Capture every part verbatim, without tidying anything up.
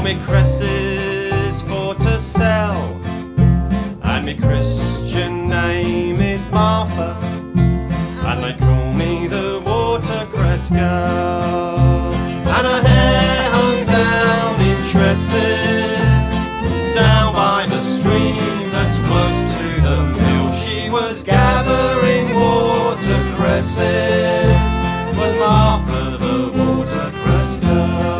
me cresses for to sell, and me Christian name is Martha, and they call me the Watercress Girl. And her hair hung down in tresses, down by the stream that's close to the mill. She was gathering watercresses, was Martha the Watercress Girl.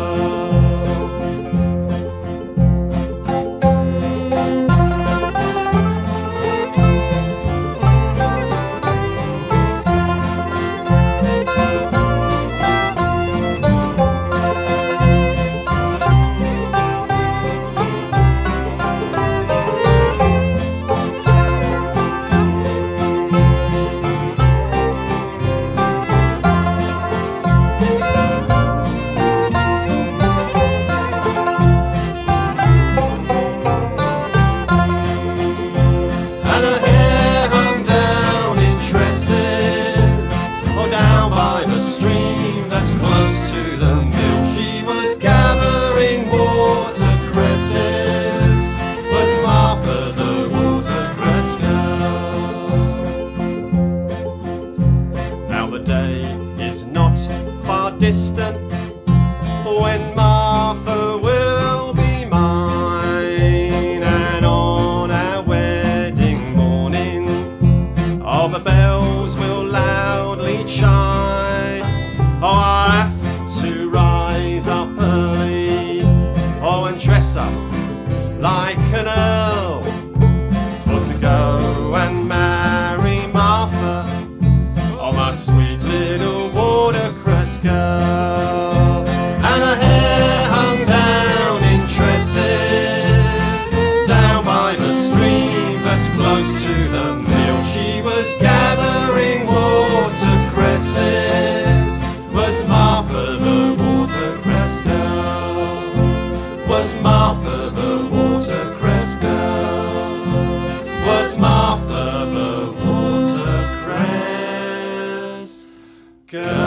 Distant when Martha will be mine, and on our wedding morning all the bells will loudly chime. Oh, I'll have to rise up early, oh, and dress up like an earl, for to go and marry Martha, oh, my sweet little Watercress Girl. And her hair hung down in tresses, down by the stream that's close to the mill. She was gathering watercresses, was Martha the Watercress Girl, was Martha the Watercress Girl, was Martha the Watercress Girl.